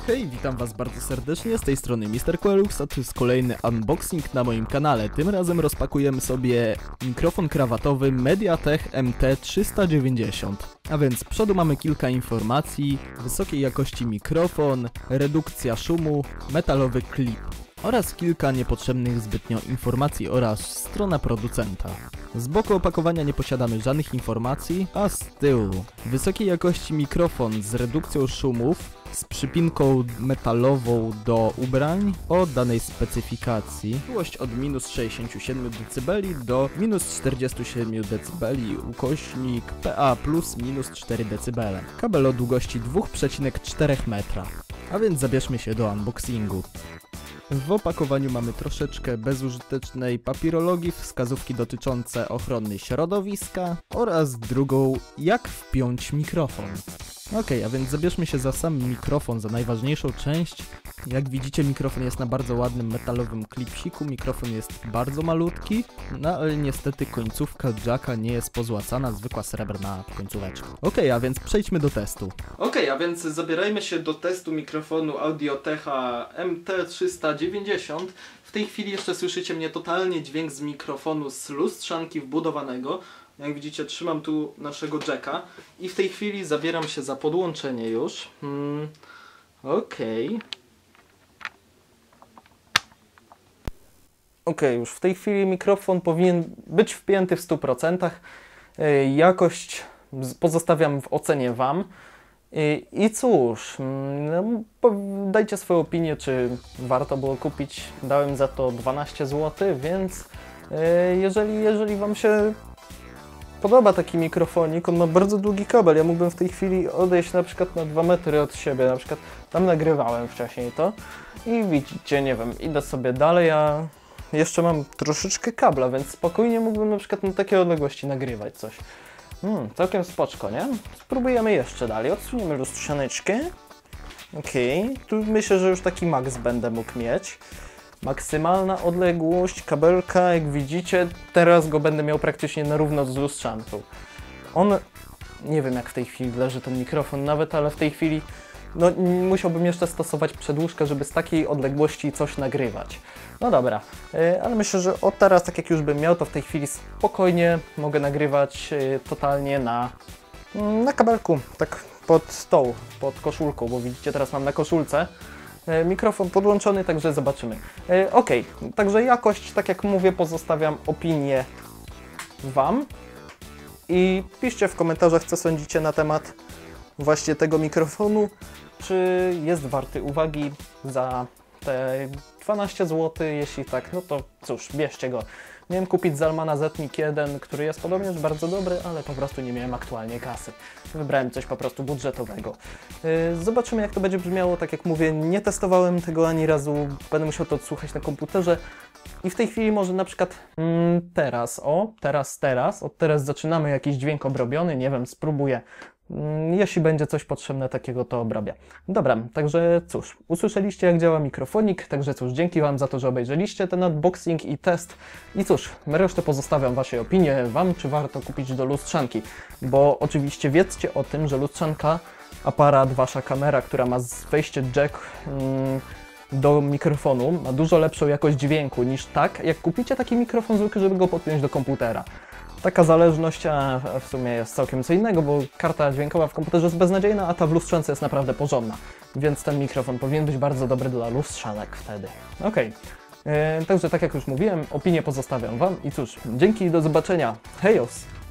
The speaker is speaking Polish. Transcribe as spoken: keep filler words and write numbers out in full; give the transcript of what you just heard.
Hej, witam was bardzo serdecznie, z tej strony mister Quelux, a to jest kolejny unboxing na moim kanale. Tym razem rozpakujemy sobie mikrofon krawatowy Mediatek M T trzysta dziewięćdziesiąt. A więc z przodu mamy kilka informacji, wysokiej jakości mikrofon, redukcja szumu, metalowy klip oraz kilka niepotrzebnych zbytnio informacji oraz strona producenta. Z boku opakowania nie posiadamy żadnych informacji, a z tyłu wysokiej jakości mikrofon z redukcją szumów, z przypinką metalową do ubrań o danej specyfikacji. Czułość od minus sześćdziesiąt siedem decybeli do minus czterdzieści siedem decybeli, ukośnik P A plus minus cztery decybele. Kabel o długości dwa przecinek cztery metra. A więc zabierzmy się do unboxingu. W opakowaniu mamy troszeczkę bezużytecznej papirologii, wskazówki dotyczące ochrony środowiska oraz drugą, jak wpiąć mikrofon. Ok, a więc zabierzmy się za sam mikrofon, za najważniejszą część. Jak widzicie, mikrofon jest na bardzo ładnym metalowym klipsiku, mikrofon jest bardzo malutki, no ale niestety końcówka jacka nie jest pozłacana, zwykła srebrna końcóweczka. Ok, a więc przejdźmy do testu. Ok, a więc zabierajmy się do testu mikrofonu Audio-Techa M T trzysta dziewięćdziesiąt. W tej chwili jeszcze słyszycie mnie totalnie dźwięk z mikrofonu z lustrzanki wbudowanego. Jak widzicie, trzymam tu naszego jacka i w tej chwili zabieram się za podłączenie już. Hmm, Okej. Okay. Ok, już w tej chwili mikrofon powinien być wpięty w stu procentach. Jakość pozostawiam w ocenie wam. I cóż, no, dajcie swoją opinię, czy warto było kupić. Dałem za to dwanaście złotych, więc jeżeli, jeżeli wam się podoba taki mikrofonik, on ma bardzo długi kabel. Ja mógłbym w tej chwili odejść na przykład na dwa metry od siebie, na przykład tam nagrywałem wcześniej to i widzicie, nie wiem, idę sobie dalej, a jeszcze mam troszeczkę kabla, więc spokojnie mógłbym na przykład na takiej odległości nagrywać coś. Hmm, całkiem spoczko, nie? Spróbujemy jeszcze dalej, odsuniemy lustrzaneczkę. Okej, okay. Tu myślę, że już taki max będę mógł mieć. Maksymalna odległość kabelka, jak widzicie, teraz go będę miał praktycznie na równo z lustrzanką. On, nie wiem jak w tej chwili leży ten mikrofon nawet, ale w tej chwili no, musiałbym jeszcze stosować przedłużkę, żeby z takiej odległości coś nagrywać. No dobra, yy, ale myślę, że od teraz, tak jak już bym miał, to w tej chwili spokojnie mogę nagrywać yy, totalnie na, yy, na kabelku, tak pod tą, pod koszulką, bo widzicie, teraz mam na koszulce yy, mikrofon podłączony, także zobaczymy. Yy, ok, także jakość, tak jak mówię, pozostawiam opinię wam i piszcie w komentarzach, co sądzicie na temat właśnie tego mikrofonu, czy jest warty uwagi za te dwanaście złotych, jeśli tak, no to cóż, bierzcie go. Miałem kupić Zalmana Zetnik jeden, który jest podobnież bardzo dobry, ale po prostu nie miałem aktualnie kasy. Wybrałem coś po prostu budżetowego. Yy, zobaczymy, jak to będzie brzmiało. Tak jak mówię, nie testowałem tego ani razu, będę musiał to odsłuchać na komputerze. I w tej chwili może na przykład mm, teraz, o, teraz, teraz, od teraz zaczynamy jakiś dźwięk obrobiony, nie wiem, spróbuję. Jeśli będzie coś potrzebne takiego, to obrabię. Dobra, także cóż, usłyszeliście, jak działa mikrofonik, także cóż, dzięki wam za to, że obejrzeliście ten unboxing i test. I cóż, resztę pozostawiam waszej opinie, wam czy warto kupić do lustrzanki, bo oczywiście wiedzcie o tym, że lustrzanka, aparat, wasza kamera, która ma wejście jack mm, do mikrofonu, ma dużo lepszą jakość dźwięku niż tak, jak kupicie taki mikrofon zwykły, żeby go podpiąć do komputera. Taka zależność, a w sumie jest całkiem co innego, bo karta dźwiękowa w komputerze jest beznadziejna, a ta w lustrzance jest naprawdę porządna. Więc ten mikrofon powinien być bardzo dobry dla lustrzanek wtedy. Okej, okay. Yy, także tak jak już mówiłem, opinię pozostawiam wam i cóż, dzięki i do zobaczenia. Hejos!